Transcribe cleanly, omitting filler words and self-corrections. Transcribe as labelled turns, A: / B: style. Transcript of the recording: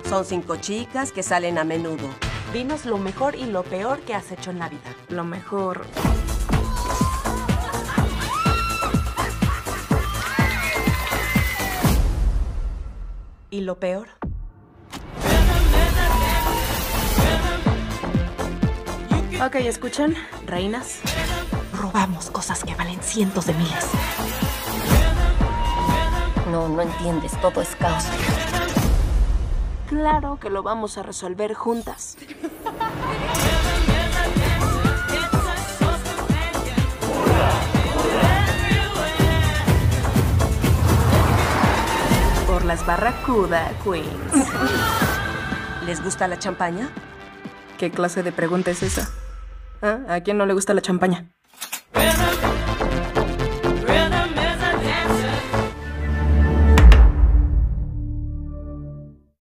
A: Son 5 chicas que salen a menudo.
B: Dinos lo mejor y lo peor que has hecho en la vida.
C: Lo mejor...
B: ¿Y lo peor?
C: Ok, ¿escuchan? Reinas.
B: Robamos cosas que valen cientos de miles.
A: No entiendes, todo es caos.
C: Claro que lo vamos a resolver juntas. Por las Barracuda Queens.
A: ¿Les gusta la champaña?
C: ¿Qué clase de pregunta es esa? ¿Ah? ¿A quién no le gusta la champaña?